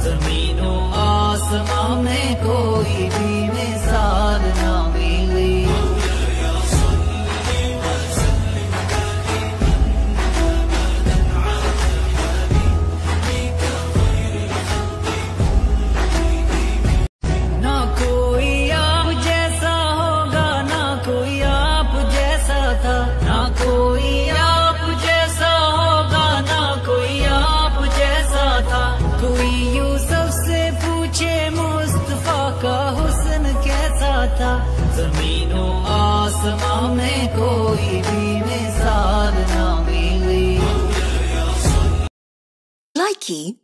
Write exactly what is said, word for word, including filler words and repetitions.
زمین و آسمان میں کوئی بھی مثال نہ ملی. نہ کوئی آپ جیسا ہوگا، نہ کوئی آپ جیسا تھا، نہ کوئی آپ جیسا ہوگا، نہ کوئی آپ جیسا تھا. کوئی یوسف سے پوچھے مصطفیٰ کا حسن کیسا تھا. زمین و آسمان میں کوئی بھی مثال نہ ملی. Likey